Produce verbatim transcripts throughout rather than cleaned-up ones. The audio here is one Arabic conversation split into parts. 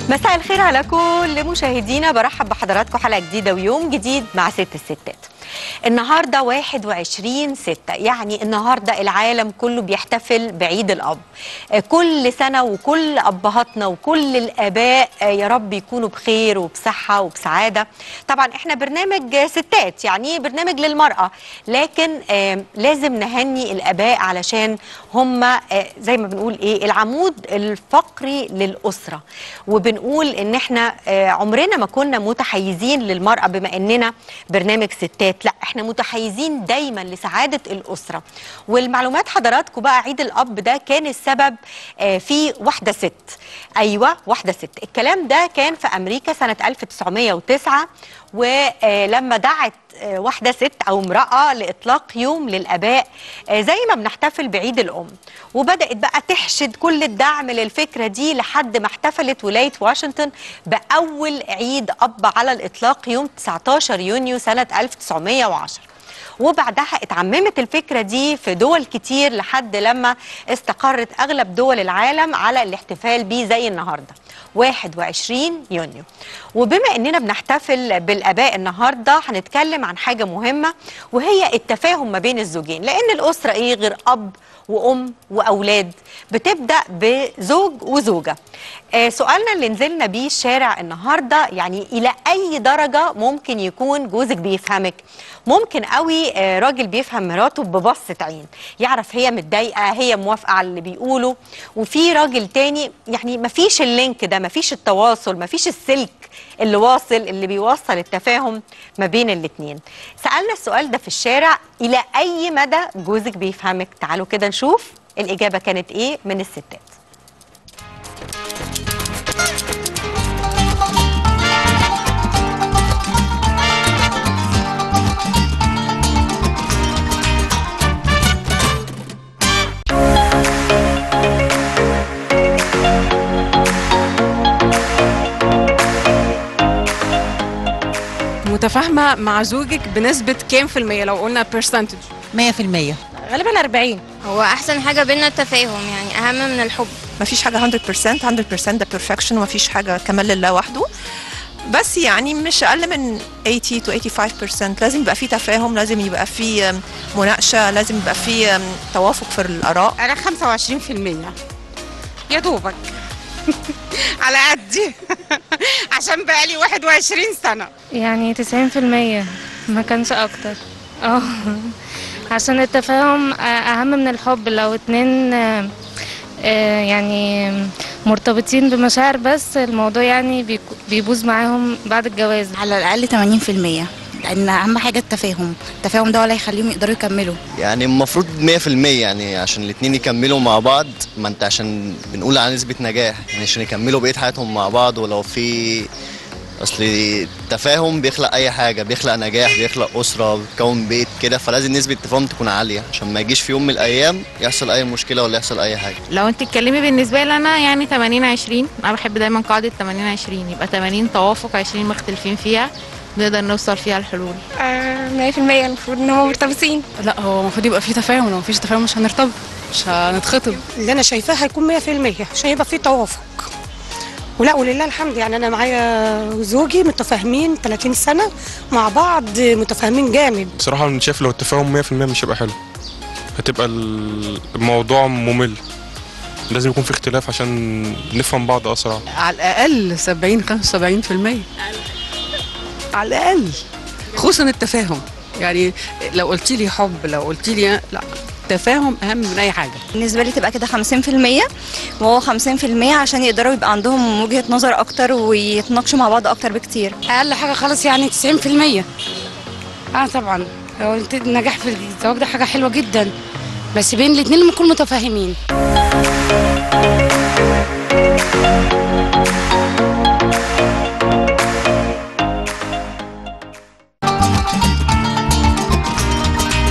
مساء الخير على كل مشاهدينا، برحب بحضراتكم حلقة جديدة ويوم جديد مع ست الستات. النهارده واحد وعشرين ستة، يعني النهارده العالم كله بيحتفل بعيد الأب. كل سنة وكل أبهاتنا وكل الآباء يا رب يكونوا بخير وبصحة وبسعادة. طبعا احنا برنامج ستات، يعني برنامج للمرأة، لكن آه لازم نهني الآباء علشان هم آه زي ما بنقول ايه العمود الفقري للأسرة. وبنقول ان احنا آه عمرنا ما كنا متحيزين للمرأة بما اننا برنامج ستات، لا احنا متحيزين دايما لسعادة الأسرة. والمعلومات حضراتكم بقى، عيد الأب ده كان السبب آه في واحدة ست. ايوه واحدة ست. الكلام ده كان في امريكا سنة ألف وتسعمية وتسعة، ولما دعت واحدة ست أو امرأة لإطلاق يوم للآباء زي ما بنحتفل بعيد الأم. وبدأت بقى تحشد كل الدعم للفكرة دي لحد ما احتفلت ولاية واشنطن بأول عيد أب على الإطلاق يوم تسعتاشر يونيو سنة ألف وتسعمية وعشرة. وبعدها اتعممت الفكرة دي في دول كتير لحد لما استقرت أغلب دول العالم على الاحتفال بيه زي النهاردة واحد وعشرين يونيو. وبما اننا بنحتفل بالآباء النهارده، هنتكلم عن حاجة مهمة وهي التفاهم ما بين الزوجين، لأن الأسرة ايه غير أب وأم وأولاد؟ بتبدأ بزوج وزوجة. آه سؤالنا اللي نزلنا بيه الشارع النهارده، يعني إلى أي درجة ممكن يكون جوزك بيفهمك؟ ممكن قوي آه راجل بيفهم مراته ببصة عين، يعرف هي متضايقة هي موافقة على اللي بيقوله، وفي راجل تاني يعني مفيش اللينك ده، مفيش التواصل، مفيش السلك اللي واصل اللي بيوصل التفاهم ما بين الاتنين. سألنا السؤال ده في الشارع، إلى أي مدى جوزك بيفهمك؟ تعالوا كده نشوف الإجابة كانت إيه من الستات. متفاهمة مع زوجك بنسبة كام في المية لو قلنا برسنتج؟ مية في المية. غالبا أربعين. هو أحسن حاجة بينا التفاهم، يعني أهم من الحب. مفيش حاجة مية بالمية مية بالمية ده بيرفكشن، ومفيش حاجة كمال لله وحده، بس يعني مش أقل من ثمانين to خمسة وثمانين بالمية. لازم يبقى في تفاهم، لازم يبقى في مناقشة، لازم يبقى في توافق في الآراء. أنا خمسة وعشرين في المية يا دوبك على قدي عشان بقالي واحد وعشرين سنة. يعني تسعين في المية، ما كانش أكتر. اه عشان التفاهم أهم من الحب. لو اتنين يعني مرتبطين بمشاعر بس الموضوع يعني بيبوظ معاهم بعد الجواز. على الأقل ثمانين في المية، لأن أهم حاجة التفاهم. التفاهم ده ولا يخليهم يقدروا يكملوا. يعني المفروض مية في المية، يعني عشان الاتنين يكملوا مع بعض. ما انت عشان بنقول على نسبة نجاح، يعني عشان يكملوا بقية حياتهم مع بعض. ولو في اصل التفاهم بيخلق اي حاجه، بيخلق نجاح، بيخلق اسره، بيكون بيت كده، فلازم نسبه التفاهم تكون عاليه عشان ما يجيش في يوم من الايام يحصل اي مشكله ولا يحصل اي حاجه. لو انت تتكلمي بالنسبه لي انا يعني ثمانين عشرين، انا بحب دايما قاعده ثمانين عشرين، يبقى ثمانين توافق عشرين مختلفين فيها، نقدر نوصل فيها الحلول. آه مية في المية المفروض ان هم مرتبطين. لا، هو المفروض يبقى في تفاهم، لو مفيش تفاهم مش هنرتبط، مش هنتخطب. اللي انا شايفاه هيكون مية في المية عشان يبقى في توافق. ولا ولله الحمد، يعني انا معايا زوجي متفاهمين ثلاثين سنة مع بعض، متفاهمين جامد. بصراحة انا شايف لو التفاهم مية في المية مش هيبقى حلو، هتبقى الموضوع ممل. لازم يكون في اختلاف عشان نفهم بعض اسرع. على الاقل سبعين خمسة وسبعين في المية على الاقل، خصوصا التفاهم. يعني لو قلت لي حب، لو قلت لي لا، التفاهم اهم من اي حاجه. بالنسبه لي تبقى كده خمسين في المية وهو خمسين في المية، عشان يقدروا يبقى عندهم وجهه نظر اكتر ويتناقشوا مع بعض اكتر بكتير. اقل حاجه خالص يعني تسعين في المية. اه طبعا لو النجاح في الزواج ده حاجه حلوه جدا، بس بين الاثنين لما يكونوا متفاهمين.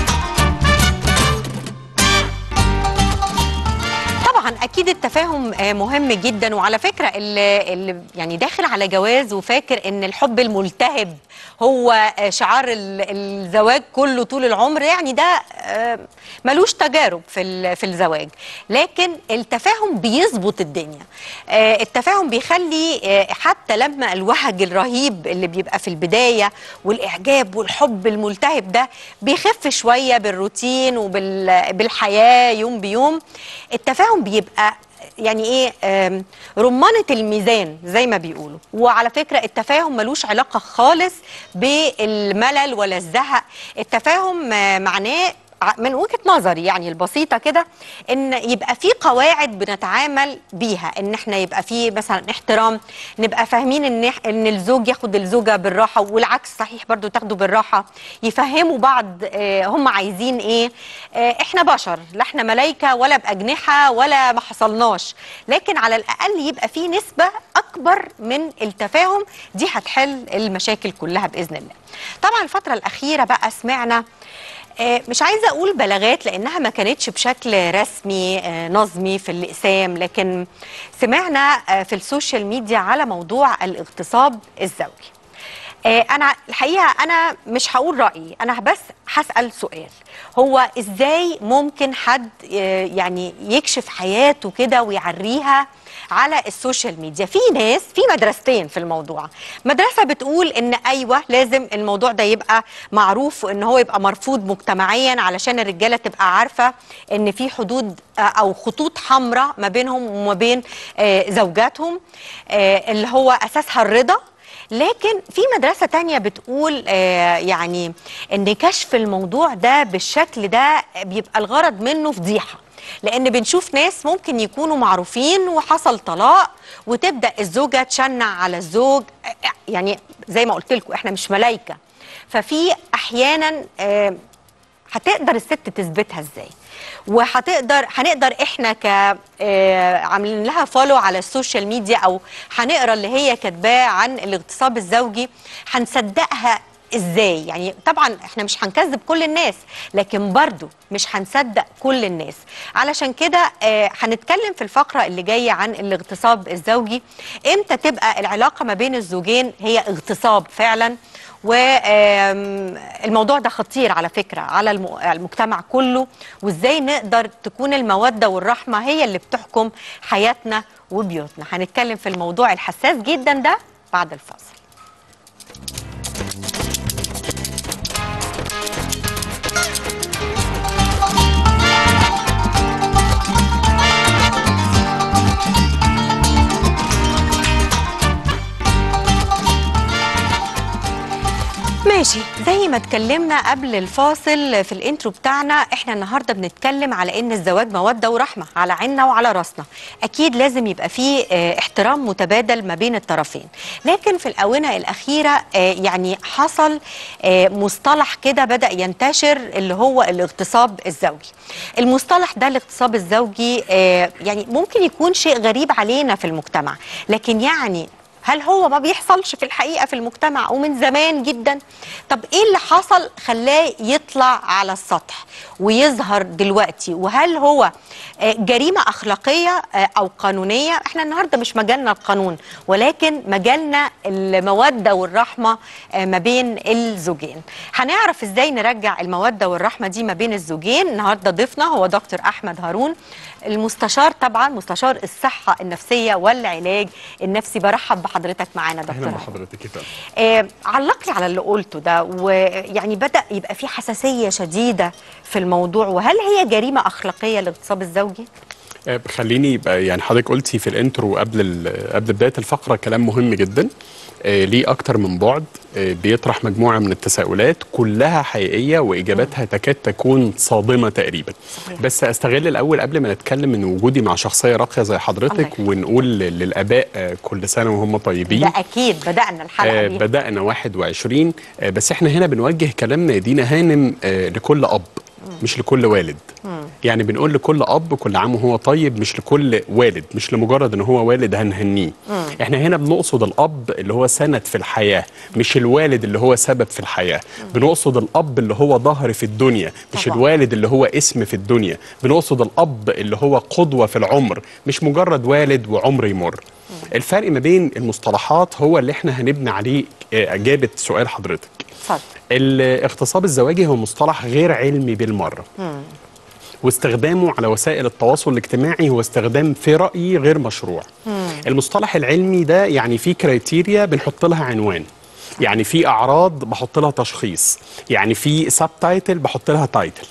أكيد التفاهم مهم جدا. وعلى فكره اللي, اللي يعني داخل على جواز وفاكر ان الحب الملتهب هو شعار الزواج كله طول العمر، يعني ده ملوش تجارب في في الزواج. لكن التفاهم بيظبط الدنيا. التفاهم بيخلي حتى لما الوهج الرهيب اللي بيبقى في البدايه والاعجاب والحب الملتهب ده بيخف شويه بالروتين وبالحياه يوم بيوم، التفاهم بيبقى يعني ايه رمانة الميزان زي ما بيقولوا. وعلى فكرة التفاهم ملوش علاقة خالص بالملل ولا الزهق. التفاهم معناه من وجهة نظري يعني البسيطة كده ان يبقى في قواعد بنتعامل بيها، ان احنا يبقى في مثلا احترام، نبقى فاهمين ان ان الزوج ياخد الزوجة بالراحة والعكس صحيح برضو تاخده بالراحة، يفهموا بعض اه هم عايزين ايه. اه احنا بشر، لا احنا ملايكة ولا بأجنحة ولا ما حصلناش، لكن على الأقل يبقى في نسبة أكبر من التفاهم، دي هتحل المشاكل كلها بإذن الله. طبعا الفترة الأخيرة بقى سمعنا مش عايزة أقول بلاغات لأنها ما كانتش بشكل رسمي نظمي في الإقسام، لكن سمعنا في السوشيال ميديا على موضوع الاغتصاب الزوجي. أنا الحقيقة أنا مش هقول رأيي، أنا بس هسأل سؤال. هو إزاي ممكن حد يعني يكشف حياته كده ويعريها على السوشيال ميديا؟ في ناس في مدرستين في الموضوع. مدرسة بتقول ان ايوه لازم الموضوع ده يبقى معروف وان هو يبقى مرفوض مجتمعيا علشان الرجالة تبقى عارفة ان في حدود او خطوط حمراء ما بينهم وما بين زوجاتهم اللي هو اساسها الرضا. لكن في مدرسة تانية بتقول آه يعني ان كشف الموضوع ده بالشكل ده بيبقى الغرض منه فضيحة، لأن بنشوف ناس ممكن يكونوا معروفين وحصل طلاق وتبدأ الزوجة تشنع على الزوج. يعني زي ما قلت لكم احنا مش ملايكة، ففي أحيانا آه هتقدر الست تثبتها ازاي، وهتقدر هنقدر احنا ك عاملين لها فولو على السوشيال ميديا او هنقرا اللي هي كاتباه عن الاغتصاب الزوجي هنصدقها ازاي؟ يعني طبعا احنا مش هنكذب كل الناس، لكن برضو مش هنصدق كل الناس. علشان كده آه هنتكلم في الفقرة اللي جاية عن الاغتصاب الزوجي، امتى تبقى العلاقة ما بين الزوجين هي اغتصاب فعلا. والموضوع ده خطير على فكرة على المجتمع كله، وازاي نقدر تكون المودة والرحمة هي اللي بتحكم حياتنا وبيوتنا. هنتكلم في الموضوع الحساس جدا ده بعد الفاصل. ماشي، زي ما اتكلمنا قبل الفاصل في الانترو بتاعنا، احنا النهارده بنتكلم على ان الزواج موده ورحمه على عيننا وعلى راسنا. اكيد لازم يبقى فيه اه احترام متبادل ما بين الطرفين، لكن في الاونه الاخيره اه يعني حصل اه مصطلح كده بدا ينتشر اللي هو الاغتصاب الزوجي. المصطلح ده الاغتصاب الزوجي اه يعني ممكن يكون شيء غريب علينا في المجتمع، لكن يعني هل هو ما بيحصلش في الحقيقة في المجتمع ومن زمان جدا؟ طب ايه اللي حصل خلاه يطلع على السطح ويظهر دلوقتي؟ وهل هو جريمة أخلاقية أو قانونية؟ احنا النهاردة مش مجالنا القانون، ولكن مجالنا المودة والرحمة ما بين الزوجين. هنعرف ازاي نرجع المودة والرحمة دي ما بين الزوجين. النهاردة ضيفنا هو دكتور أحمد هارون، المستشار طبعا مستشار الصحة النفسية والعلاج النفسي. برحب بحضرتك معانا دكتور. اهلا بحضرتك يا فندم. آه علق لي على اللي قلته ده، ويعني بدأ يبقى في حساسية شديدة في الموضوع، وهل هي جريمة أخلاقية الاغتصاب الزوجي؟ آه خليني يبقى يعني حضرتك قلتي في الانترو قبل قبل بداية الفقرة كلام مهم جدا آه ليه أكتر من بعد، آه بيطرح مجموعة من التساؤلات كلها حقيقية وإجاباتها تكاد تكون صادمة تقريبا. صحيح. بس أستغل الأول قبل ما نتكلم من وجودي مع شخصية راقية زي حضرتك ونقول للآباء آه كل سنة وهم طيبين. ده أكيد بدأنا الحلقة آه بدأنا واحد وعشرين، آه بس إحنا هنا بنوجه كلامنا يا دينا هانم آه لكل أب مش لكل والد. مم. يعني بنقول لكل اب كل عام وهو طيب، مش لكل والد، مش لمجرد ان هو والد هنهنيه. احنا هنا بنقصد الاب اللي هو سند في الحياه، مش الوالد اللي هو سبب في الحياه. بنقصد الاب اللي هو ظهر في الدنيا، مش طبعا. الوالد اللي هو اسم في الدنيا. بنقصد الاب اللي هو قدوه في العمر، مش مجرد والد وعمر يمر. الفرق ما بين المصطلحات هو اللي احنا هنبني عليه اجابه سؤال حضرتك. اتفضل. الاغتصاب الزواجي هو مصطلح غير علمي بالمره، مم. واستخدامه على وسائل التواصل الاجتماعي هو استخدام في رأيي غير مشروع. مم. المصطلح العلمي ده يعني في كرايتيريا بنحط لها عنوان، يعني في أعراض بحط لها تشخيص، يعني في سب تايتل بحط لها تايتل.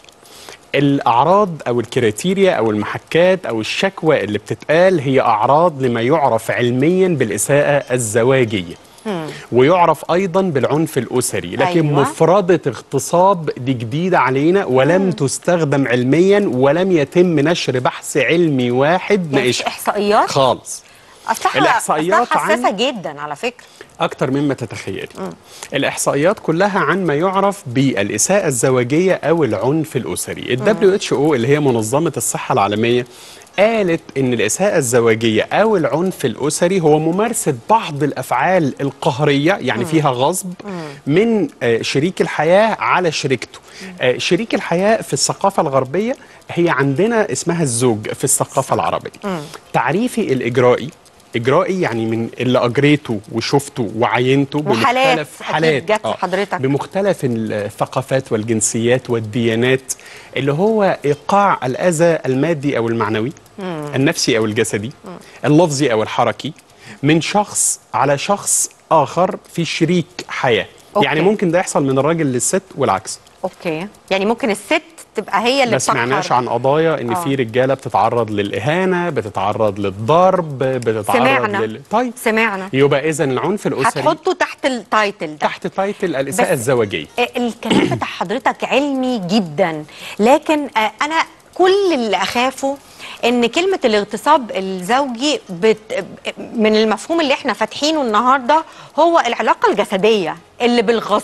الأعراض أو الكرايتيريا أو المحكات أو الشكوى اللي بتتقال هي أعراض لما يعرف علميا بالإساءة الزواجية. مم. ويعرف ايضا بالعنف الاسري، لكن أيوة. مفردة اغتصاب دي جديده علينا ولم مم. تستخدم علميا ولم يتم نشر بحث علمي واحد يعني ناقشها احصائيات خالص. اصلها الإحصائيات أصلها حساسه عن- جدا على فكره. اكتر مما تتخيلي. الاحصائيات كلها عن ما يعرف بالاساءه الزواجيه او العنف الاسري. ال دبليو اتش او اللي هي منظمه الصحه العالميه قالت ان الاساءه الزواجيه او العنف الاسري هو ممارسه بعض الافعال القهريه، يعني فيها غصب من آه، شريك الحياه على شريكته. آه، شريك الحياه في الثقافه الغربيه هي عندنا اسمها الزوج في الثقافه العربيه. تعريفي الاجرائي اجرائي يعني من اللي اجريته وشفته وعينته وحالات بمختلف حالات جت آه، حضرتك. بمختلف الثقافات والجنسيات والديانات، اللي هو ايقاع الاذى المادي او المعنوي، مم. النفسي او الجسدي، اللفظي او الحركي، من شخص على شخص اخر في شريك حياه. أوكي. يعني ممكن ده يحصل من الراجل للست والعكس. اوكي، يعني ممكن الست تبقى هي اللي ما سمعناش بتقهر. عن قضايا ان آه. في رجاله بتتعرض للاهانه، بتتعرض للضرب، بتتعرض سمعنا لل... طيب سمعنا يبقى اذا العنف الاسري هتحطه تحت التايتل ده، تحت تايتل الاساءه بس الزواجيه. آه، الكلام بتاع حضرتك علمي جدا، لكن آه، انا كل اللي اخافه ان كلمه الاغتصاب الزوجي بت... من المفهوم اللي احنا فاتحينه النهارده هو العلاقه الجسديه اللي بالغصب.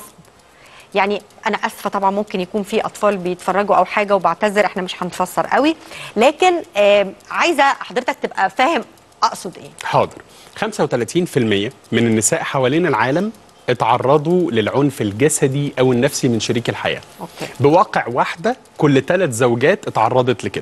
يعني انا اسفه طبعا ممكن يكون في اطفال بيتفرجوا او حاجه، وبعتذر احنا مش هنفسر قوي، لكن آه عايزه حضرتك تبقى فاهم اقصد ايه. حاضر. خمسة وثلاثين بالمئة من النساء حوالين العالم اتعرضوا للعنف الجسدي او النفسي من شريك الحياه. اوكي. بواقع واحده كل ثلاث زوجات اتعرضت لكده.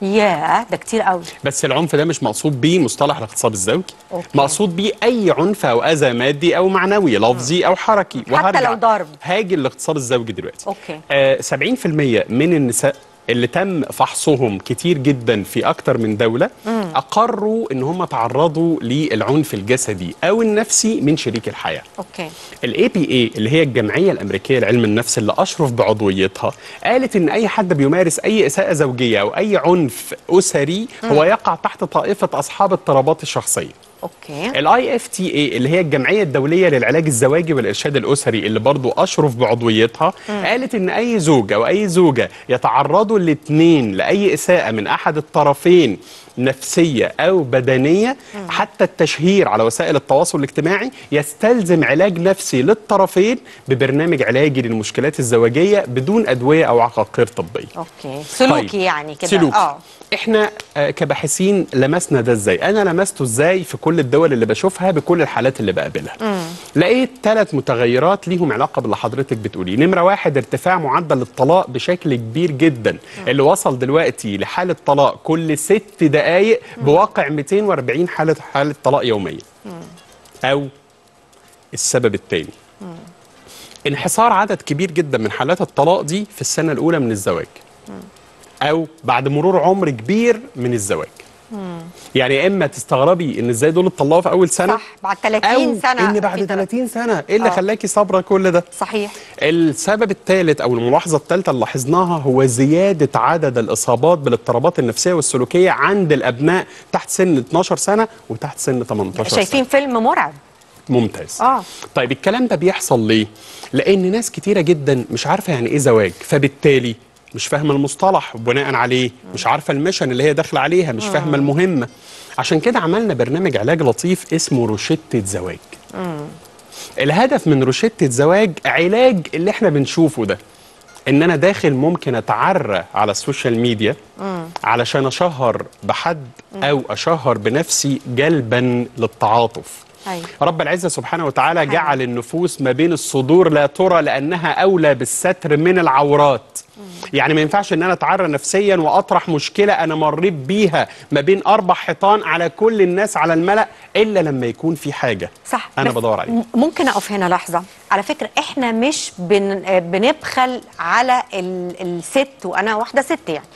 ياه ده كتير قوي. بس العنف ده مش مقصود بيه مصطلح الاغتصاب الزوجي. أوكي. مقصود بيه اي عنف او اذى مادي او معنوي، لفظي او حركي. حتى لو ضرب. هاجي الاغتصاب الزوجي دلوقتي. اوكي. آه سبعين بالمئة من النساء اللي تم فحصهم كتير جدا في اكتر من دوله مم. اقروا ان هم تعرضوا للعنف الجسدي او النفسي من شريك الحياه. اوكي. الاي بي اي اللي هي الجمعيه الامريكيه لعلم النفس اللي اشرف بعضويتها قالت ان اي حد بيمارس اي اساءه زوجيه او اي عنف اسري هو يقع تحت طائفه اصحاب اضطرابات الشخصيه. اوكي. الاي اف تي اي اللي هي الجمعيه الدوليه للعلاج الزواجي والارشاد الاسري اللي برضو اشرف بعضويتها مم. قالت ان اي زوج او اي زوجه يتعرضوا الاثنين لاي اساءه من احد الطرفين نفسيه او بدنيه، مم. حتى التشهير على وسائل التواصل الاجتماعي يستلزم علاج نفسي للطرفين ببرنامج علاجي للمشكلات الزواجيه بدون ادويه او عقاقير طبيه. اوكي. سلوكي طيب. يعني كده. سلوكي. اه احنا آه، كباحثين لمسنا ده ازاي؟ انا لمسته ازاي في كل الدول اللي بشوفها بكل الحالات اللي بقابلها. مم. لقيت ثلاث متغيرات ليهم علاقه باللي حضرتك بتقوليه. نمره واحد، ارتفاع معدل الطلاق بشكل كبير جدا، مم. اللي وصل دلوقتي لحاله طلاق كل ست دقائق بواقع مئتين وأربعين حاله حاله طلاق يوميا. مم. او السبب الثاني، انحصار عدد كبير جدا من حالات الطلاق دي في السنه الاولى من الزواج، او بعد مرور عمر كبير من الزواج. مم. يعني يا اما تستغربي ان ازاي دول اتطلقوا في اول سنه، صح، بعد ثلاثين أو سنه ان بعد في ثلاثين سنه ايه اللي آه. خلاكي صابره كل ده؟ صحيح. السبب الثالث او الملاحظه الثالثه اللي لاحظناها هو زياده عدد الاصابات بالاضطرابات النفسيه والسلوكيه عند الابناء تحت سن اتناشر سنه وتحت سن تمنتاشر سنه. شايفين فيلم مرعب. ممتاز. اه طيب الكلام ده بيحصل ليه؟ لان ناس كتيره جدا مش عارفه يعني ايه زواج، فبالتالي مش فاهمه المصطلح وبناء عليه مش عارفه الميشن اللي هي داخله عليها، مش فاهمه المهمه. عشان كده عملنا برنامج علاج لطيف اسمه روشتة زواج. مم. الهدف من روشتة زواج علاج اللي احنا بنشوفه ده، ان انا داخل ممكن اتعرى على السوشيال ميديا مم. علشان اشهر بحد او اشهر بنفسي جلبا للتعاطف. أيوة. رب العزة سبحانه وتعالى جعل النفوس ما بين الصدور لا ترى لأنها أولى بالستر من العورات. يعني ما ينفعش ان انا اتعرى نفسيا واطرح مشكله انا مريت بيها ما بين اربع حيطان على كل الناس على الملأ الا لما يكون في حاجه صح انا بدور عليها. ممكن اقف هنا لحظه. على فكره احنا مش بن بنبخل على ال الست، وانا واحده ست يعني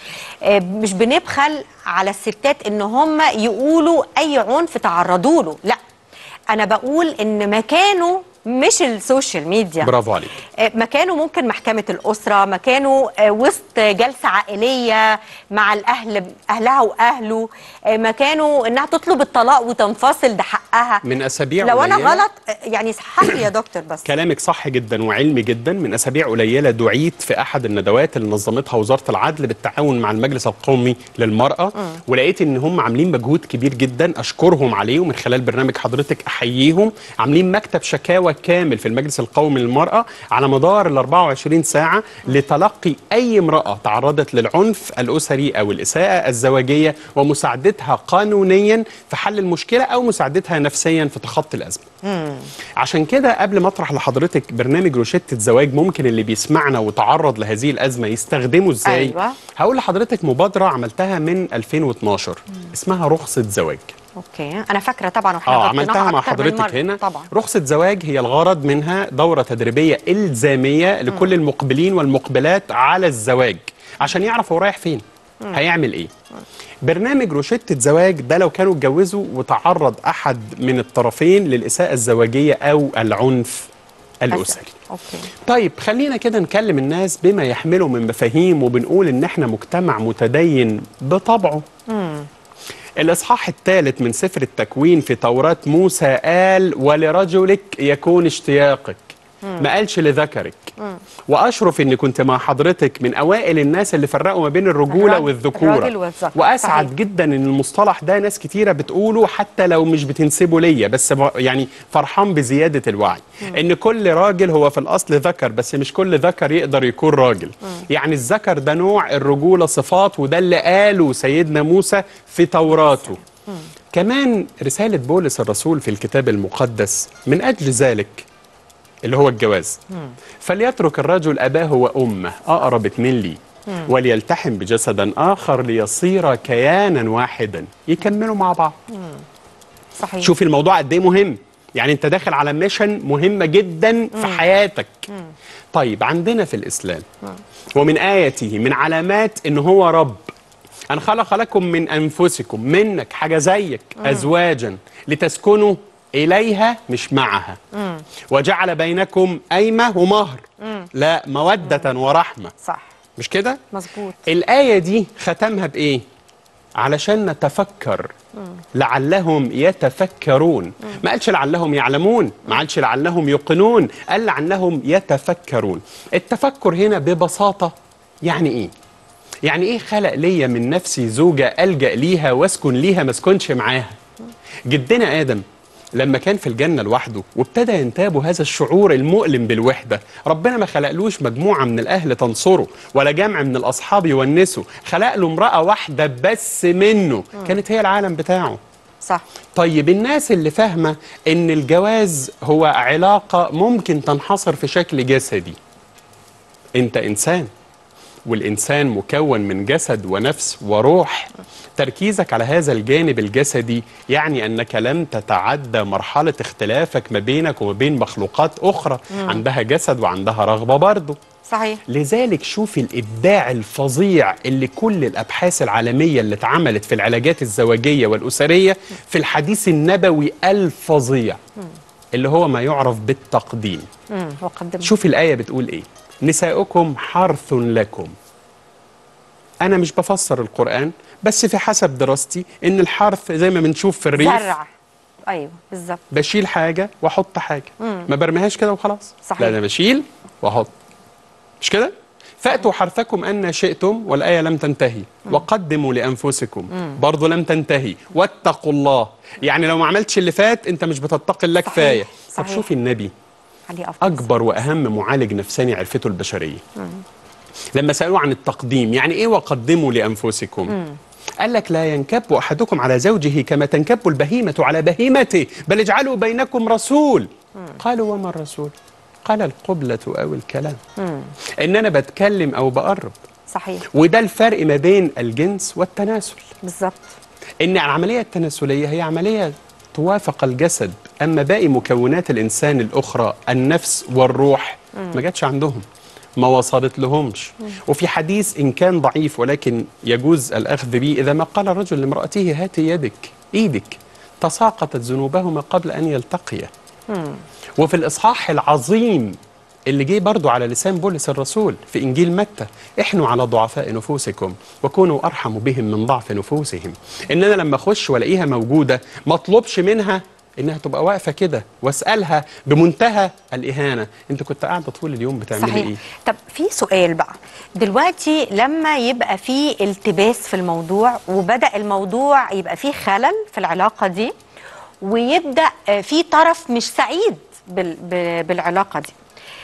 مش بنبخل على الستات ان هم يقولوا اي عنف تعرضوا له، لا انا بقول ان مكانه مش السوشيال ميديا. برافو عليك. مكانه ممكن محكمة الأسرة، مكانه وسط جلسة عائلية مع الأهل، أهلها وأهله، مكانه إنها تطلب الطلاق وتنفصل، ده حقها. من أسابيع لو قليلة أنا غلط يعني صحح لي يا دكتور. بس كلامك صح جدا وعلمي جدا. من أسابيع قليلة دعيت في أحد الندوات اللي نظمتها وزارة العدل بالتعاون مع المجلس القومي للمرأة، م. ولقيت إن هم عاملين مجهود كبير جدا أشكرهم عليه، ومن خلال برنامج حضرتك أحييهم. عاملين مكتب شكاوى كامل في المجلس القومي للمرأة على مدار ال أربعة وعشرين ساعة لتلقي أي امرأة تعرضت للعنف الأسري أو الإساءة الزواجية ومساعدتها قانونيا في حل المشكلة أو مساعدتها نفسيا في تخطي الأزمة. مم. عشان كده قبل ما أطرح لحضرتك برنامج روشتة زواج ممكن اللي بيسمعنا وتعرض لهذه الأزمة يستخدمه إزاي، أيوة. هقول لحضرتك مبادرة عملتها من ألفين واثناشر مم. اسمها رخصة زواج. اوكي انا فاكره طبعا واحنا اه عملتها مع حضرتك هنا طبعا. رخصة زواج هي الغرض منها دورة تدريبية إلزامية لكل م. المقبلين والمقبلات على الزواج عشان يعرف هو رايح فين، م. هيعمل ايه. م. برنامج روشتة زواج ده لو كانوا اتجوزوا وتعرض احد من الطرفين للإساءة الزواجية او العنف الأسري. أوكي. طيب خلينا كده نكلم الناس بما يحمله من مفاهيم، وبنقول ان احنا مجتمع متدين بطبعه. م. الإصحاح الثالث من سفر التكوين في توراة موسى قال ولرجلك يكون اشتياقك، مم. ما قالش لذكرك. مم. وأشرف إني كنت مع حضرتك من أوائل الناس اللي فرقوا ما بين الرجولة الرجل والذكورة، وأسعد صحيح. جدا إن المصطلح ده ناس كتيرة بتقوله حتى لو مش بتنسبه ليا، بس يعني فرحان بزيادة الوعي. مم. إن كل راجل هو في الأصل ذكر، بس مش كل ذكر يقدر يكون راجل. مم. يعني الذكر ده نوع، الرجولة صفات، وده اللي قاله سيدنا موسى في توراته. مم. كمان رسالة بولس الرسول في الكتاب المقدس من أجل ذلك اللي هو الجواز، مم. فليترك الرجل أباه وأمه أقرب اتنين لي، مم. وليلتحم بجسدا آخر ليصير كيانا واحدا، يكملوا مع بعض. مم. صحيح. شوفي الموضوع قد ايه مهم، يعني انت داخل على ميشن مهمة جدا مم. في حياتك. مم. طيب عندنا في الإسلام مم. ومن آياته من علامات إن هو رب أن خلق لكم من أنفسكم، منك حاجة زيك، مم. أزواجا لتسكنوا إليها مش معها، مم. وجعل بينكم قايمة ومهر، مم. لا مودة مم. ورحمة. صح مش كده؟ مظبوط. الآية دي ختمها بإيه؟ علشان نتفكر، مم. لعلهم يتفكرون. مم. ما قالش لعلهم يعلمون، ما قالش لعلهم يوقنون، قال لعلهم يتفكرون. التفكر هنا ببساطة يعني إيه؟ يعني إيه خلق ليا من نفسي زوجة ألجأ ليها واسكن ليها ما اسكنش معاها؟ جدنا آدم لما كان في الجنة لوحده وابتدى ينتابه هذا الشعور المؤلم بالوحدة، ربنا ما خلقلوش مجموعة من الأهل تنصره ولا جمع من الأصحاب يونسه، خلق له امرأة واحدة بس منه كانت هي العالم بتاعه. صح. طيب الناس اللي فاهمة إن الجواز هو علاقة ممكن تنحصر في شكل جسدي، أنت إنسان والإنسان مكون من جسد ونفس وروح، تركيزك على هذا الجانب الجسدي يعني أنك لم تتعدى مرحلة اختلافك ما بينك وما بين مخلوقات أخرى مم. عندها جسد وعندها رغبة برضه. صحيح. لذلك شوفي الإبداع الفظيع اللي كل الأبحاث العالمية اللي اتعملت في العلاجات الزواجية والأسرية في الحديث النبوي الفظيع مم. اللي هو ما يعرف بالتقديم. مم. وقدم. شوفي الآية بتقول إيه؟ نساؤكم حرث لكم. أنا مش بفسر القرآن، بس في حسب دراستي إن الحرث زي ما بنشوف في الريف زرع. أيوه بالظبط. بشيل حاجة وأحط حاجة، مم. ما برميهاش كده وخلاص. صحيح. لا أنا بشيل وأحط، مش كده؟ فأتوا حرثكم أن شئتم، والآية لم تنتهي. مم. وقدموا لأنفسكم، مم. برضه لم تنتهي. واتقوا الله، يعني لو ما عملتش اللي فات أنت مش بتتقي الله كفاية. طب شوفي النبي أكبر وأهم معالج نفساني عرفته البشرية. مم. لما سالوه عن التقديم، يعني ايه وقدموا لانفسكم؟ مم. قال لك لا ينكب احدكم على زوجه كما تنكب البهيمه على بهيمته، بل اجعلوا بينكم رسول. مم. قالوا وما الرسول؟ قال القبلة أو الكلام. مم. إن أنا بتكلم أو بقرب. صحيح. وده الفرق ما بين الجنس والتناسل. بالظبط. إن العملية التناسلية هي عملية توافق الجسد، أما باقي مكونات الإنسان الأخرى النفس والروح مم. ما جاتش عندهم، ما وصلت لهمش. مم. وفي حديث إن كان ضعيف ولكن يجوز الأخذ به، إذا ما قال الرجل لامرأته هاتي يدك إيدك تساقطت ذنوبهما قبل أن يلتقيا. مم. وفي الإصحاح العظيم اللي جه برضو على لسان بولس الرسول في إنجيل متى، احنوا على ضعفاء نفوسكم وكونوا أرحم بهم من ضعف نفوسهم. إن أنا لما أخش ولاقيها موجودة ما اطلبش منها إنها تبقى واقفة كده واسألها بمنتهى الإهانة أنت كنت قاعدة طول اليوم بتعملي صحيح. إيه؟ طب في سؤال بقى دلوقتي، لما يبقى في التباس في الموضوع وبدأ الموضوع يبقى فيه خلل في العلاقة دي، ويبدأ في طرف مش سعيد بالعلاقة دي،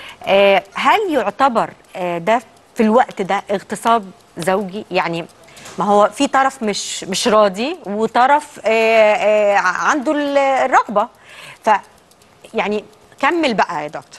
هل يعتبر ده في الوقت ده اغتصاب زوجي؟ يعني ما هو في طرف مش مش راضي وطرف عنده الرغبة، ف يعني كمل بقى يا دكتور.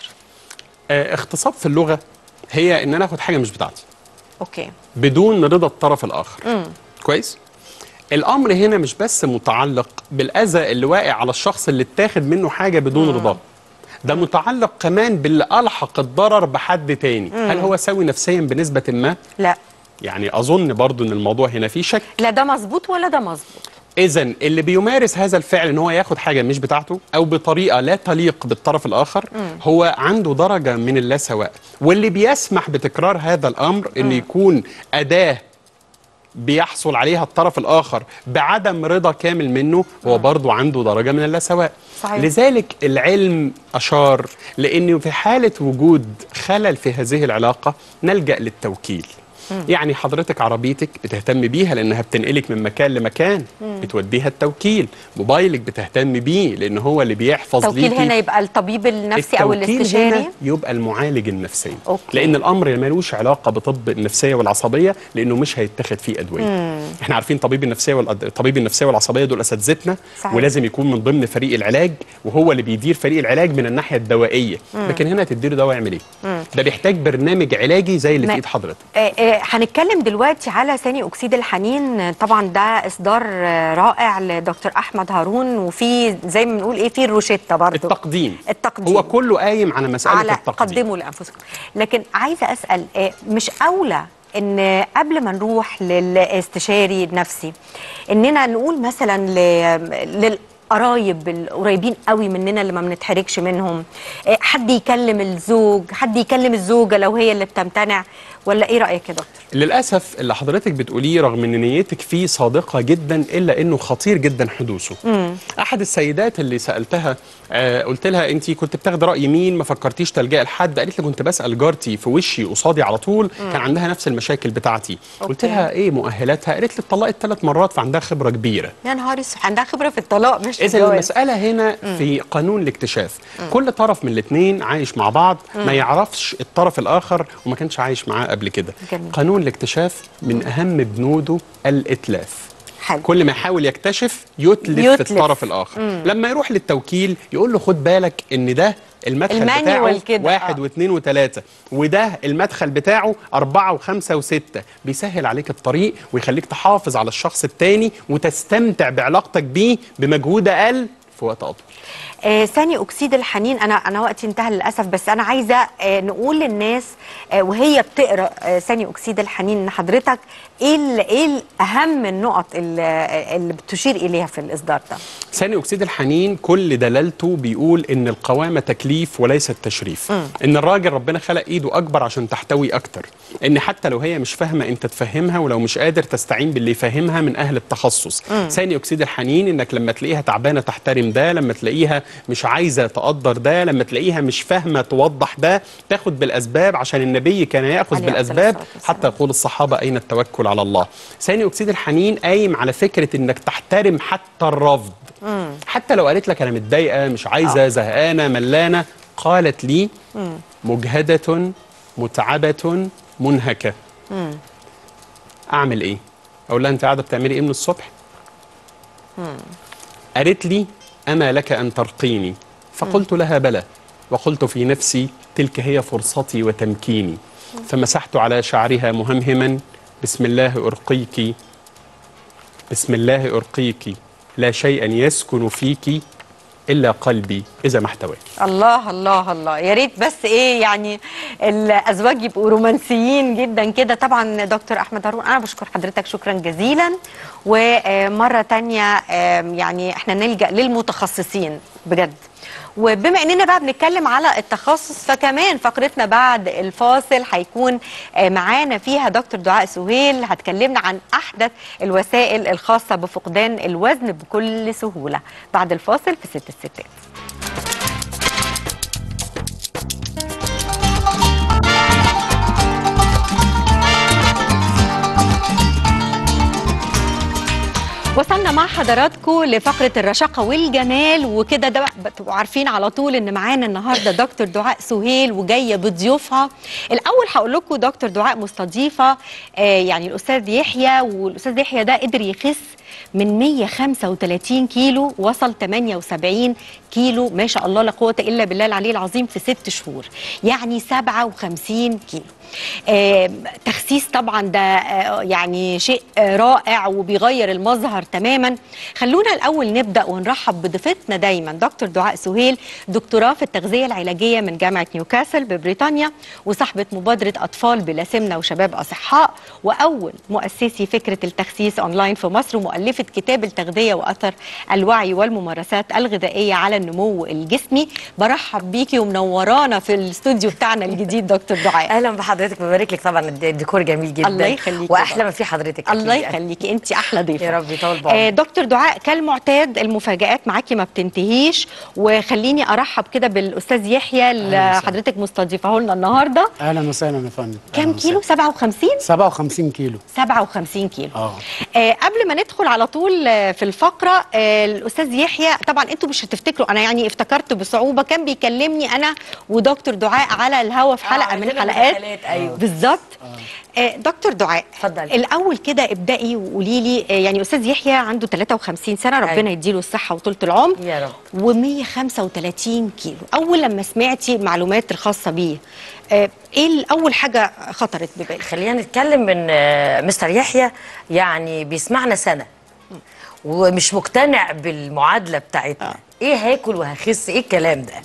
اغتصاب في اللغة هي ان انا اخد حاجة مش بتاعتي اوكي بدون رضا الطرف الاخر. مم. كويس. الامر هنا مش بس متعلق بالاذى اللي واقع على الشخص اللي اتاخد منه حاجة بدون رضاه، ده متعلق كمان باللي ألحق الضرر بحد تاني. مم. هل هو سوي نفسيا بنسبة ما؟ لا. يعني أظن برضو أن الموضوع هنا فيه شك. لا ده مظبوط ولا ده مظبوط. إذن اللي بيمارس هذا الفعل أن هو ياخد حاجة مش بتاعته أو بطريقة لا تليق بالطرف الآخر، مم. هو عنده درجة من اللاسواء، واللي بيسمح بتكرار هذا الأمر أن يكون أداة بيحصل عليها الطرف الآخر بعدم رضا كامل منه، هو برضو عنده درجة من اللاسواء. صحيح. لذلك العلم أشار لأنه في حالة وجود خلل في هذه العلاقة نلجأ للتوكيل. مم. يعني حضرتك عربيتك بتهتم بيها لأنها بتنقلك من مكان لمكان، مم. بتوديها التوكيل. موبايلك بتهتم بيه لأن هو اللي بيحفظ ليكي. التوكيل هنا يبقى الطبيب النفسي أو الاستشاري؟ هنا يبقى المعالج النفسي. أوكي. لأن الأمر ملوش علاقة بطب النفسية والعصبية لأنه مش هيتاخد فيه أدوية. مم. احنا عارفين طبيب النفسية والأد... طبيب النفسية والعصبية دول أساتذتنا، ولازم يكون من ضمن فريق العلاج، وهو اللي بيدير فريق العلاج من الناحية الدوائية. مم. لكن هنا تديله دواء يعمل إيه؟ ده بيحتاج برنامج علاجي زي اللي في إيد حضرتك. هنتكلم دلوقتي على ثاني أكسيد الحنين. طبعا ده إصدار رائع لدكتور أحمد هارون، وفي زي ما بنقول إيه في الروشتة برضو التقديم. التقديم هو كله قايم على مسألة على التقديم. قدموا لأنفسكم. لكن عايزة أسأل، مش أولى إن قبل ما نروح للاستشاري النفسي إننا نقول مثلا لل قرايب القريبين قوي مننا اللي ما بنتحركش منهم، حد يكلم الزوج، حد يكلم الزوجة لو هي اللي بتمتنع، ولا ايه رأيك يا دكتور؟ للأسف اللي حضرتك بتقوليه رغم ان نيتك فيه صادقة جدا الا انه خطير جدا حدوثه. مم. احد السيدات اللي سألتها آه قلت لها انت كنت بتاخدي رأي مين، ما فكرتيش تلجأي لحد؟ قالت لي كنت بسأل جارتي في وشي قصادي على طول. مم. كان عندها نفس المشاكل بتاعتي. أوكي. قلت لها ايه مؤهلاتها؟ قالت لي اتطلقت ثلاث مرات فعندها خبرة كبيرة. يا نهار اسود، عندها خبرة في الطلاق مش إذا المسألة هنا مم. في قانون الاكتشاف. مم. كل طرف من الاثنين عايش مع بعض، مم. ما يعرفش الطرف الآخر وما كانش عايش معاه قبل كده. جميل. قانون الاكتشاف من أهم بنوده الإتلاف. حلو. كل ما يحاول يكتشف يتلف, يتلف. في الطرف الآخر. مم. لما يروح للتوكيل يقول له خد بالك إن ده المدخل بتاعه واحد آه. واثنين وثلاثة، وده المدخل بتاعه أربعة وخمسة وستة. بيسهل عليك الطريق ويخليك تحافظ على الشخص التاني وتستمتع بعلاقتك بيه بمجهود أقل في وقت أطول. آه ثاني أكسيد الحنين، أنا أنا وقتي انتهى للأسف، بس أنا عايزة آه نقول للناس آه وهي بتقرأ آه ثاني أكسيد الحنين إن حضرتك إيه إيه أهم النقط اللي, اللي بتشير إليها في الإصدار ده؟ ثاني أكسيد الحنين كل دلالته بيقول إن القوامة تكليف وليس التشريف. م. إن الراجل ربنا خلق إيده أكبر عشان تحتوي أكتر، إن حتى لو هي مش فاهمة أنت تفهمها، ولو مش قادر تستعين باللي يفهمها من أهل التخصص. م. ثاني أكسيد الحنين إنك لما تلاقيها تعبانة تحترم ده، لما تلاقيها مش عايزة تقدر ده، لما تلاقيها مش فاهمة توضح ده، تاخد بالأسباب عشان النبي كان يأخذ بالأسباب حتى يقول الصحابة أين التوكل على الله. ثاني أكسيد الحنين قايم على فكرة إنك تحترم حتى الرفض. مم. حتى لو قالت لك أنا متضايقة مش عايزة زهقانة ملانة، قالت لي مم. مجهدة متعبة منهكه، مم. اعمل ايه؟ اقول لها انت قاعده بتعملي ايه من الصبح؟ مم. قالت لي اما لك ان ترقيني، فقلت لها بلى، وقلت في نفسي تلك هي فرصتي وتمكيني، فمسحت على شعرها مهمهما بسم الله ارقيك، بسم الله ارقيك، لا شيئا يسكن فيك الا قلبي اذا ما احتواك. الله الله الله، يا ريت بس ايه يعني الازواج يبقوا رومانسيين جدا كده. طبعا دكتور احمد هارون انا بشكر حضرتك شكرا جزيلا، ومره تانية يعني احنا نلجأ للمتخصصين بجد. وبما اننا بقى بنتكلم على التخصص، فكمان فقرتنا بعد الفاصل هيكون معانا فيها دكتور دعاء سهيل، هتكلمنا عن احدث الوسائل الخاصه بفقدان الوزن بكل سهوله. بعد الفاصل في ست الستات. وصلنا مع حضراتكم لفقرة الرشاقة والجمال، وكده ده بتبقوا عارفين على طول ان معانا النهارده دكتور دعاء سهيل وجايه بضيوفها. الاول هقول لكم دكتور دعاء مستضيفه آه يعني الاستاذ يحيى، والاستاذ يحيى ده قدر يخس من مية وخمسة وتلاتين كيلو وصل تمانية وسبعين كيلو، ما شاء الله لا قوه الا بالله العلي العظيم، في ست شهور، يعني سبعة وخمسين كيلو. آه تخسيس طبعا ده آه يعني شيء آه رائع وبيغير المظهر تماما. خلونا الاول نبدا ونرحب بضيفتنا دايما دكتور دعاء سهيل، دكتوراه في التغذيه العلاجيه من جامعه نيوكاسل ببريطانيا، وصاحبه مبادره اطفال بلا سمنه وشباب اصحاء، واول مؤسسي فكره التخسيس اونلاين في مصر، ومؤلفه كتاب التغذيه واثر الوعي والممارسات الغذائيه على النمو الجسمي. برحب بيكي ومنورانا في الاستوديو بتاعنا الجديد دكتور دعاء. اهلا بحضرتك، ببارك لك. طبعا الديكور جميل جدا، الله يخليكي واحلى ما في حضرتك. الله يخليكي، انت احلى ضيفه يا رب يطول بعمرك. آه دكتور دعاء، كالمعتاد المفاجآت معاكي ما بتنتهيش، وخليني ارحب كده بالاستاذ يحيى اللي حضرتك مستضيفه لنا النهارده. اهلا وسهلا يا فندم. كام كيلو؟ سبعة وخمسين سبعة وخمسين كيلو. سبعة وخمسين كيلو. اه آه قبل ما ندخل على طول آه في الفقره، آه الاستاذ يحيى طبعا انتوا مش هتفتكروا، انا يعني افتكرت بصعوبه، كان بيكلمني انا ودكتور دعاء على الهوا في حلقه آه من الحلقات. ايوه بالظبط. آه دكتور دعاء، اتفضلي. الاول كده ابدأي وقولي لي، آه يعني استاذ يحيى عنده تلاتة وخمسين سنه، ربنا أيوة. يديله الصحه وطولة العمر يا رب، و100 وخمسة وتلاتين كيلو. اول لما سمعتي المعلومات الخاصه بيه، آه ايه اول حاجه خطرت ببالك؟ خلينا نتكلم من آه مستر يحيى، يعني بيسمعنا سنه ومش مقتنع بالمعادله بتاعتنا. آه. ايه هاكل وهخس، ايه الكلام ده؟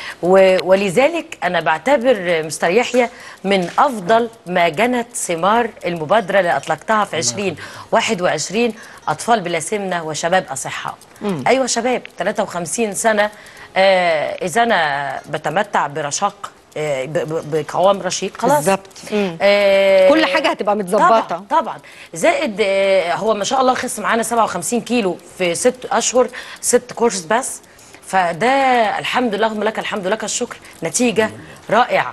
ولذلك انا بعتبر مستر يحيى من افضل ما جنت ثمار المبادره اللي اطلقتها في عشرين واحد وعشرين، اطفال بلا سمنه وشباب اصحاء. مم. ايوه شباب تلاتة وخمسين سنه، آه اذا انا بتمتع برشاق آه بقوام رشيق خلاص بالظبط. آه كل حاجه هتبقى متظبطه طبعا طبعا. زائد آه هو ما شاء الله خس معانا سبعة وخمسين كيلو في ست اشهر، ست كورس بس، فده الحمد لله، اللهم لك الحمد لك الشكر، نتيجه رائعه.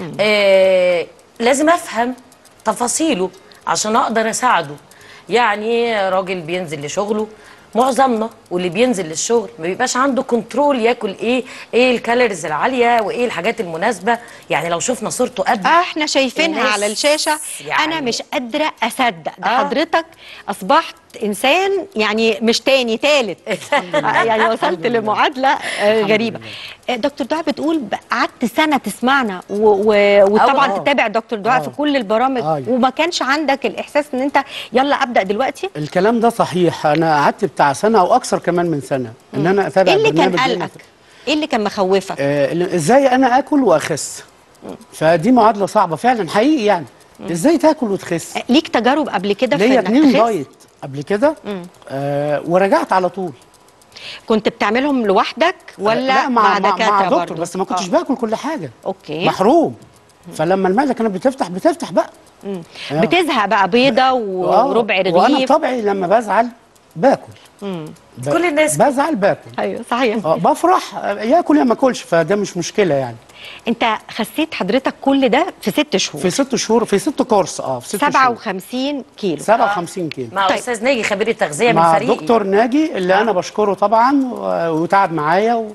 آه لازم افهم تفاصيله عشان اقدر اساعده. يعني راجل بينزل لشغله، معظمنا واللي بينزل للشغل ما بيبقاش عنده كنترول ياكل ايه، ايه الكالوريز العاليه وايه الحاجات المناسبه. يعني لو شفنا صورته قبل آه احنا شايفينها على الشاشه، يعني انا مش قادره اصدق ده. آه حضرتك اصبحت انسان يعني مش تاني تالت يعني وصلت لمعادله آه غريبه. آه دكتور دعاء بتقول قعدت سنه تسمعنا و و وطبعا أوه. تتابع دكتور دعاء في كل البرامج. آه. وما كانش عندك الاحساس ان انت يلا ابدا دلوقتي؟ الكلام ده صحيح، انا قعدت بتاع سنه او اكثر كمان من سنه ان انا اتابع. ايه اللي كان قلقك؟ ايه اللي كان مخوفك؟ آه ازاي انا اكل واخس؟ فدي معادله صعبه فعلا حقيقي. يعني مم. ازاي تاكل وتخس؟ ليك تجارب قبل كده في انك تخس؟ ليا اتنين دايت قبل كده آه ورجعت على طول. كنت بتعملهم لوحدك ولا لا مع مع دكاتره؟ مع دكتور برضو. بس ما كنتش آه. باكل كل حاجه. اوكي. محروم. مم. فلما المعده كانت بتفتح بتفتح بقى. مم. بتزهق بقى بيضه وربع رغيف. وانا طبعي لما بزعل باكل. امم ب... كل الناس بزعل باكل. ايوه صحيح. اه بفرح ياكل يا ما اكلش، فده مش مشكله يعني. انت خسيت حضرتك كل ده في ست شهور؟ في ست شهور، في ست كورس. اه في ست شهور سبعة وخمسين كيلو. سبعة وخمسين كيلو مع طيب. استاذ ناجي خبير التغذيه من مع فريقي، دكتور ناجي اللي آه. انا بشكره طبعا وتعب معايا و...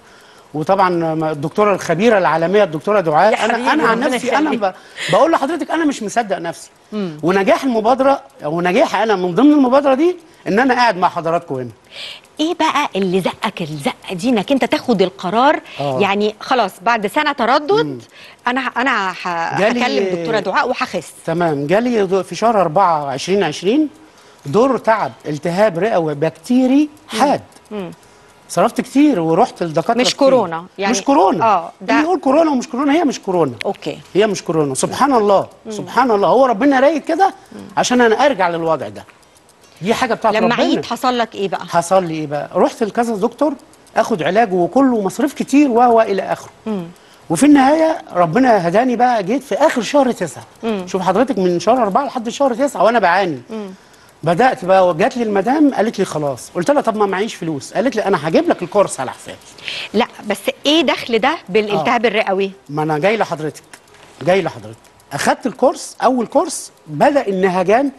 وطبعا الدكتوره الخبيره العالميه الدكتوره دعاء. انا انا عن نفسي انا ب... بقول لحضرتك انا مش مصدق نفسي. مم. ونجاح المبادره ونجاح انا من ضمن المبادره دي ان انا قاعد مع حضراتكم هنا. ايه بقى اللي زقك الزقه دي انك انت تاخد القرار؟ أوه. يعني خلاص بعد سنه تردد مم. انا انا هكلم دكتوره دعاء وهخس. تمام. جالي في شهر أربعة ألفين وعشرين دور تعب التهاب رئوي بكتيري حاد. مم. صرفت كتير ورحت لدكاتره مش كورونا يعني مش كورونا. اه ده اللي يقول كورونا ومش كورونا هي مش كورونا. اوكي هي مش كورونا. سبحان الله. مم. سبحان الله هو ربنا رايد كده عشان انا ارجع للوضع ده. دي حاجه بتاعت لما ربنا. لما عيد حصل لك ايه بقى؟ حصل لي ايه بقى؟ رحت لكذا دكتور اخد علاج وكله مصاريف كتير وهو الى اخره. مم. وفي النهايه ربنا هداني بقى جيت في اخر شهر تسعة. مم. شوف حضرتك من شهر أربعة لحد شهر تسعة وانا بعاني. مم. بدات بقى وجات لي المدام قالت لي خلاص. قلت لها طب ما معيش فلوس. قالت لي انا هجيب لك الكورس على حسابي. لا بس ايه دخل ده بالالتهاب آه. الرئوي؟ ما انا جاي لحضرتك جاي لحضرتك اخدت الكورس. اول كورس بدا النهجان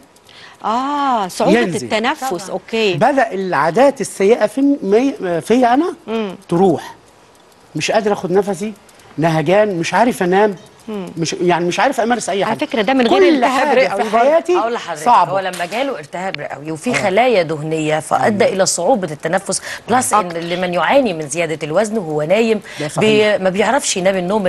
اه صعوبه ينزل. التنفس طبعا. اوكي. بدا العادات السيئه في فيا انا مم. تروح. مش قادر اخد نفسي، نهجان، مش عارف انام. مم. مش يعني مش عارف امارس اي حاجه. على فكره ده من غير التهاب رئوي في حياتي اقول لحضرتك صعبه. هو لما جاله التهاب رئوي وفي خلايا دهنيه فادى الى صعوبه التنفس بلس ان لمن يعاني من زياده الوزن وهو نايم بي ما بيعرفش ينام النوم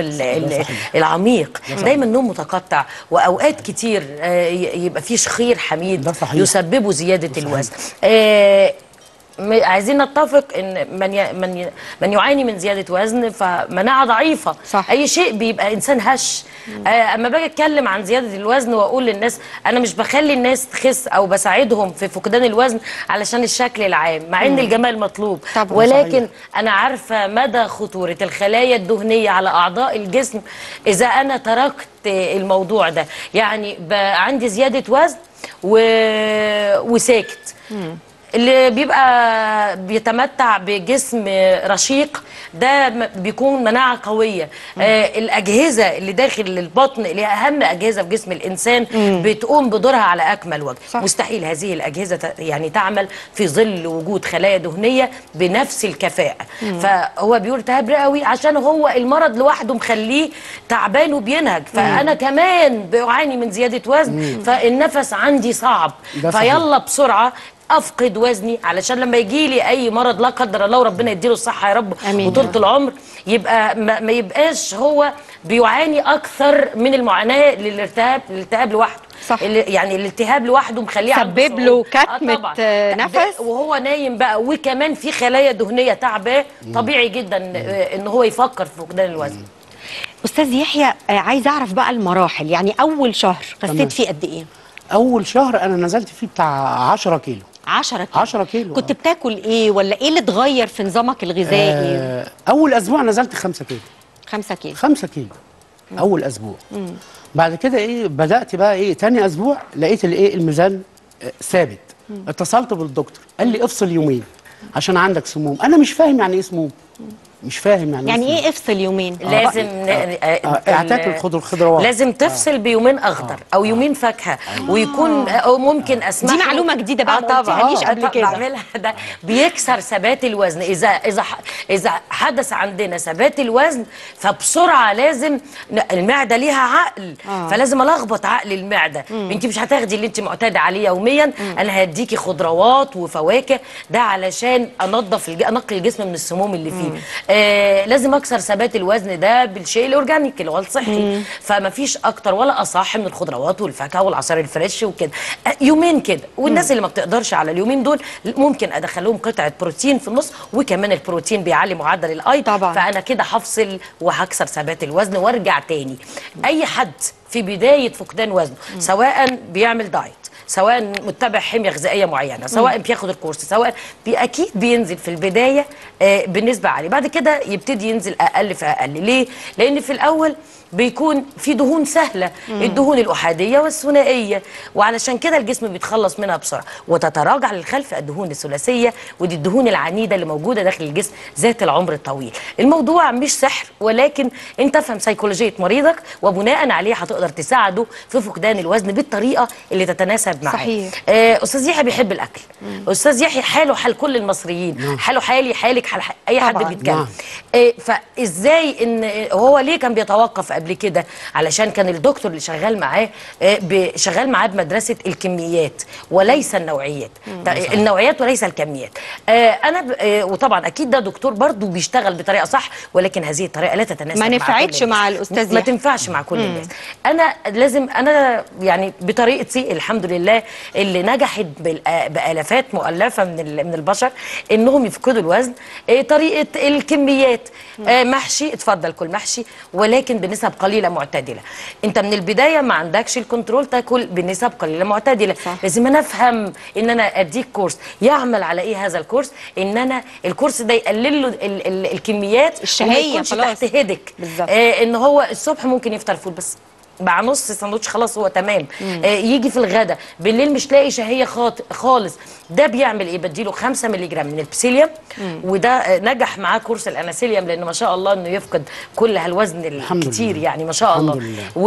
العميق. دايما النوم متقطع واوقات كتير يبقى في شخير حميد يسببه زياده الوزن. آه عايزين نتفق ان من ي... من ي... من يعاني من زياده وزن فمناعه ضعيفه. صح. اي شيء بيبقى انسان هش. آه اما باجي اتكلم عن زياده الوزن واقول للناس انا مش بخلي الناس تخس او بساعدهم في فقدان الوزن علشان الشكل العام مع ان الجمال مطلوب. طبعا. ولكن صحيح. انا عارفه مدى خطوره الخلايا الدهنيه على اعضاء الجسم اذا انا تركت الموضوع ده. يعني عندي زياده وزن و... وساكت. مم. اللي بيبقى بيتمتع بجسم رشيق ده بيكون مناعة قوية. آه الأجهزة اللي داخل البطن اللي أهم أجهزة في جسم الإنسان مم. بتقوم بدورها على أكمل وجه. صح. مستحيل هذه الأجهزة يعني تعمل في ظل وجود خلايا دهنية بنفس الكفاءة. مم. فهو بيقول التهاب رئوي عشان هو المرض لوحده مخليه تعبان وبينهج. فأنا مم. كمان بعاني من زيادة وزن. مم. فالنفس عندي صعب. فيلا بسرعة افقد وزني علشان لما يجي لي اي مرض لا قدر الله وربنا يديله الصحه يا رب وطولة العمر يبقى ما, ما يبقاش هو بيعاني اكثر من المعاناه للالتهاب الالتهاب لوحده. صح. يعني الالتهاب لوحده مخليه سبب له كتمه آه نفس وهو نايم بقى وكمان في خلايا دهنيه تعباه. طبيعي جدا ان هو يفكر في فقدان الوزن. استاذ يحيى عايز اعرف بقى المراحل. يعني اول شهر خسيت فيه قد ايه؟ اول شهر انا نزلت فيه بتاع عشرة كيلو. عشرة كيلو. عشرة كيلو. كنت بتاكل ايه ولا ايه اللي اتغير في نظامك الغذائي؟ آه اول اسبوع نزلت خمسة كيلو. خمسة كيلو. خمسة كيلو. مم. اول اسبوع. مم. بعد كده ايه بدات بقى ايه تاني اسبوع لقيت الايه الميزان آه ثابت. مم. اتصلت بالدكتور قال لي افصل يومين عشان عندك سموم. انا مش فاهم يعني ايه سموم. مش فاهم يعني يعني ايه افصل يومين؟ آه لازم اعتاك الخضر الخضروات لازم تفصل آه. بيومين اخضر آه. او يومين فاكهه آه. ويكون او ممكن اسمح دي معلومه جديده بقى. آه ما قلتهاليش قبل كده. بعملها ده بيكسر ثبات الوزن. اذا اذا اذا حدث عندنا ثبات الوزن فبسرعه لازم المعده ليها عقل. آه. فلازم الخبط عقل المعده. مم. انت مش هتاخدي اللي انت معتاده عليه يوميا. مم. انا هديكي خضروات وفواكه ده علشان انظف الج... انقي الجسم من السموم اللي فيه. آه لازم اكسر ثبات الوزن ده بالشيء الاورجانيك اللي هو الصحي. فما فيش اكتر ولا اصح من الخضروات والفاكهه والعصائر الفريش وكده. آه يومين كده. والناس مم. اللي ما بتقدرش على اليومين دول ممكن ادخلهم قطعه بروتين في النص وكمان البروتين بيعلي معدل الاي. طبعا. فانا كده هفصل وهكسر ثبات الوزن وارجع تاني. اي حد في بدايه فقدان وزنه مم. سواء بيعمل دايت سواء متبع حميه غذائيه معينه سواء مم. بياخد الكورس سواء بي اكيد بينزل في البدايه آه بالنسبه عاليه. بعد كده يبتدي ينزل اقل في اقل. ليه؟ لان في الاول بيكون في دهون سهله. مم. الدهون الاحاديه والثنائيه وعلشان كده الجسم بيتخلص منها بسرعه وتتراجع للخلف الدهون الثلاثيه ودي الدهون العنيده اللي موجوده داخل الجسم ذات العمر الطويل. الموضوع مش سحر ولكن انت تفهم سيكولوجيه مريضك وبناء عليه هتقدر تساعده في فقدان الوزن بالطريقه اللي تتناسب معاه. صحيح. آه استاذ يحيى بيحب الاكل. مم. استاذ يحيى حاله حال كل المصريين. مم. حاله حالي حالك حال اي حد بيتكلم. مم. آه فازاي ان هو ليه كان بيتوقف قبل كده؟ علشان كان الدكتور اللي شغال معاه آه شغال معاه بمدرسه الكميات وليس النوعيات. مم. النوعيات وليس الكميات. آه انا آه وطبعا اكيد ده دكتور برضو بيشتغل بطريقه صح، ولكن هذه الطريقه لا تتناسب ما نفعتش مع الاستاذ، ما تنفعش مع كل الناس. انا لازم انا يعني بطريقتي الحمد لله اللي نجحت بالافات مؤلفه من من البشر انهم يفقدوا الوزن. طريقه الكميات، محشي اتفضل كل محشي ولكن بنسب قليله معتدله. انت من البدايه ما عندكش الكنترول تاكل بنسب قليله معتدله. صح. لازم انا افهم ان انا اديك كورس يعمل على ايه هذا الكورس، ان انا الكورس ده يقلل له ال ال الكميات الشهيه خلاص تحت هدك. آه ان هو الصبح ممكن يفطر فول بس مع نص ساندوتش خلاص هو تمام. آه يجي في الغداء بالليل مش لاقي شهيه خالص، ده بيعمل ايه؟ بديله خمسة مللي جرام من البسيليوم. وده آه نجح معاه كورس الاناسيليوم لان ما شاء الله انه يفقد كل هالوزن الكتير يعني ما شاء الله.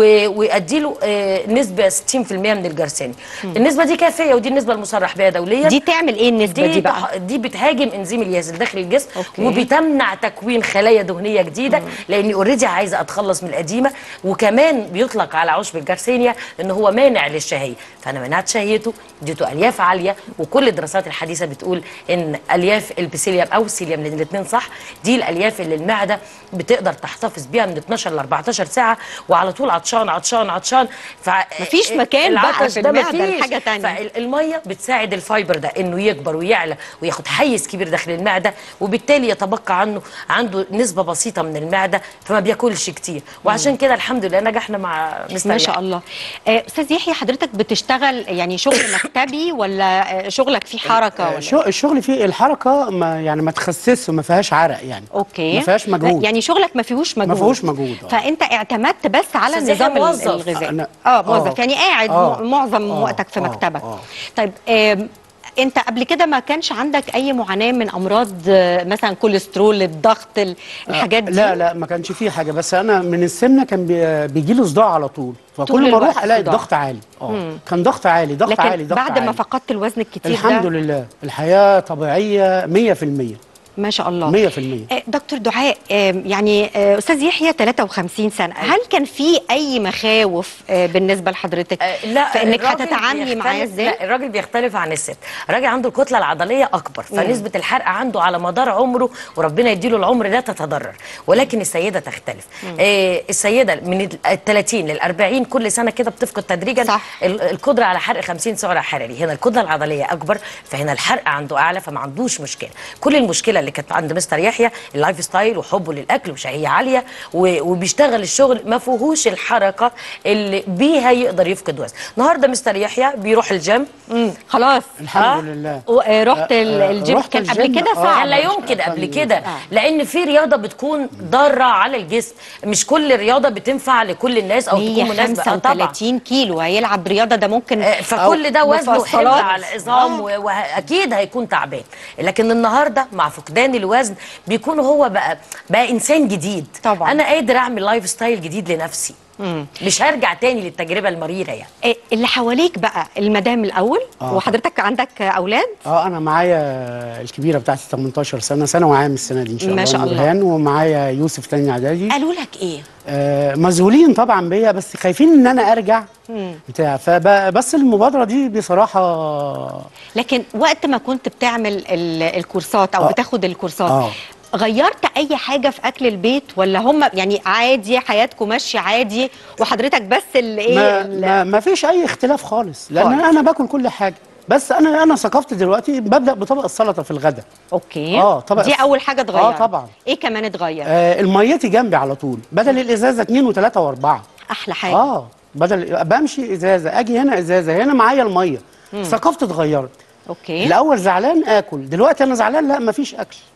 واديله آه نسبه ستين في المية من الجرثومه. النسبه دي كافيه ودي النسبه المصرح بها دوليا. دي تعمل ايه النسبه دي, دي بقى؟ دي بتهاجم انزيم الياس داخل الجسم. أوكي. وبتمنع تكوين خلايا دهنيه جديده. مم. لاني اوريدي عايزه اتخلص من القديمه، وكمان بيطلق على عشب الجرثينيا ان هو مانع للشهيه، فانا منعت شهيته اديته الياف عاليه. وكل الدراسات الحديثه بتقول ان الياف البسيليوم او السيليوم لان الاثنين صح، دي الالياف اللي المعده بتقدر تحتفظ بيها من اتناشر ل اربعتاشر ساعه وعلى طول عطشان عطشان عطشان. مفيش مكان بقى في المعده لحاجه ثانيه. فالميه بتساعد الفايبر ده انه يكبر ويعلى وياخد حيز كبير داخل المعده، وبالتالي يتبقى عنه عنده نسبه بسيطه من المعده فما بياكلش كتير. وعشان كده الحمد لله نجحنا مع مستر ما شاء الله. استاذ يحيى حضرتك بتشتغل يعني شغل مكتبي ولا شغلك فيه حركه ولا؟ الشغل فيه الحركه ما يعني ما تخسسش وما فيهاش عرق يعني. اوكي. ما فيهاش مجهود. يعني شغلك ما فيهوش مجهود. ما فيهوش مجهود. فانت اعتمدت بس على النظام الغذائي. اه موظف يعني قاعد آه. معظم آه. وقتك في مكتبك. آه. آه. طيب آه انت قبل كده ما كانش عندك اي معاناه من امراض مثلا كوليسترول، الضغط، الحاجات دي؟ لا لا ما كانش فيه حاجه، بس انا من السمنه كان بيجي لي صداع على طول، فكل ما اروح الاقي الضغط عالي. اه كان ضغط عالي ضغط لكن عالي ضغط بعد عالي. ما فقدت الوزن الكتير الحمد ده لله الحياه طبيعيه مية في المية. ما شاء الله. مية في المية. دكتور دعاء، يعني استاذ يحيى ثلاثة وخمسين سنه، هل كان في اي مخاوف بالنسبه لحضرتك لا فانك هتتعاملي معاه ازاي؟ لا الراجل بيختلف عن الست. الراجل عنده الكتله العضليه اكبر، فنسبه الحرق عنده على مدار عمره وربنا يديله العمر لا تتضرر، ولكن السيده تختلف. آه السيده من ال ثلاثين لل اربعين كل سنه كده بتفقد تدريجا صح. القدره على حرق خمسين سعر حراري. هنا الكتله العضليه اكبر فهنا الحرق عنده اعلى فما عندوش مشكله. كل المشكله اللي كانت عند مستر يحيى اللايف ستايل وحبه للاكل وشهيه عاليه وبيشتغل الشغل ما فيهوش الحركه اللي بيها يقدر يفقد وزن. النهارده مستر يحيى بيروح الجيم خلاص الحمد لله. رحت الجيم. كان قبل كده صعب؟ لا يمكن قبل كده لان في رياضه بتكون ضاره على الجسم، مش كل رياضه بتنفع لكل الناس او تكون مناسبه. خمسة وثلاثين كيلو هيلعب رياضه ده ممكن فكل ده وزنه حمل على العظام واكيد هيكون تعبان. لكن النهارده مع فقدان الوزن بيكون هو بقى بقى انسان جديد. طبعا انا قادر اعمل لايف ستايل جديد لنفسي. مم. مش هرجع تاني للتجربه المريره يعني. إيه اللي حواليك بقى المدام الاول آه. وحضرتك عندك اولاد؟ اه انا معايا الكبيره بتاعتي تمنتاشر سنه ثانوي عام السنه دي ان شاء الله ما شاء الله، ومعايا يوسف تاني اعدادي. قالوا لك ايه؟ آه مذهولين طبعا بيا بس خايفين ان انا ارجع مم. بتاع فبس المبادره دي بصراحه. لكن وقت ما كنت بتعمل الكورسات او آه. بتاخد الكورسات آه. غيرت اي حاجه في اكل البيت ولا هم يعني عادي حياتكم ماشيه عادي وحضرتك بس اللي ايه؟ ما, ما, ما فيش اي اختلاف خالص لان خالص. انا باكل كل حاجه، بس انا انا ثقافتي دلوقتي ببدا بطبق السلطه في الغداء. اوكي اه طبق دي اول حاجه اتغيرت. اه طبعا. ايه كمان اتغير؟ آه الميتي جنبي على طول بدل الازازه اتنين وتلاته واربعه. احلى حاجه. اه بدل بمشي ازازه اجي هنا ازازه هنا معايا الميه. ثقافتي اتغيرت. اوكي. الاول زعلان اكل، دلوقتي انا زعلان لا مفيش اكل.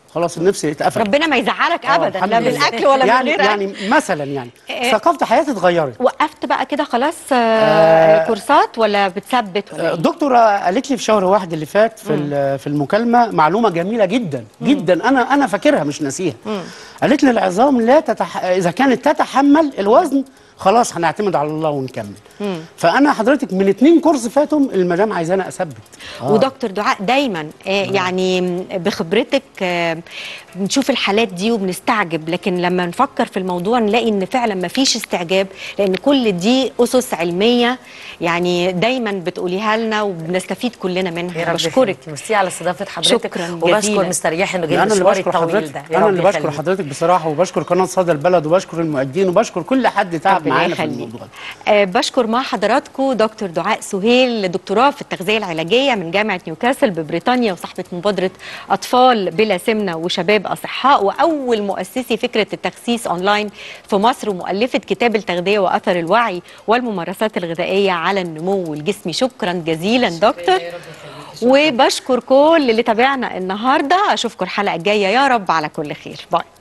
خلاص النفس اتقفل. ربنا ما يزعلك ابدا، الحمد لا لله. بالاكل ولا يعني من غير يعني مثلا يعني إيه. ثقافه حياتي اتغيرت. وقفت بقى كده خلاص آه آه. كورسات ولا بتثبت ولا إيه؟ الدكتوره قالت لي في شهر واحد اللي فات في ال- في المكالمه معلومه جميله جدا جدا، انا انا فاكرها مش ناسيها. قالت لي العظام لا تتح... اذا كانت تتحمل الوزن خلاص هنعتمد على الله ونكمل. مم. فانا حضرتك من اتنين كورس فاتوا المدام عايزانا اثبت. آه. ودكتور دعاء دايما آه يعني بخبرتك آه بنشوف الحالات دي وبنستعجب، لكن لما نفكر في الموضوع نلاقي ان فعلا ما فيش استعجاب، لان كل دي اسس علميه يعني دايما بتقوليها لنا وبنستفيد كلنا منها. بشكرك. ميرسي على استضافه حضرتك. شكرا وبشكر جزيلا. مستر يحيى انه جاي انا اللي المشوار بشكر الطويل حضرتك، ده. يا انا رب اللي بشكر يخليك. حضرتك بصراحه، وبشكر قناه صدى البلد، وبشكر المؤدين، وبشكر كل حد تعب ربنا معانا في يخليك. الموضوع. آه بشكر مع حضراتكم دكتور دعاء سهيل، دكتوراه في التغذيه العلاجيه من جامعه نيوكاسل ببريطانيا، وصاحبه مبادره اطفال بلا سمنه وشباب اصحاء، واول مؤسسي فكره التخسيس اونلاين في مصر، ومؤلفه كتاب التغذيه واثر الوعي والممارسات الغذائيه على النمو الجسمي. شكرا جزيلا دكتور، وبشكر كل اللي تابعنا النهارده. اشوفكم الحلقه الجايه يا رب على كل خير. باي.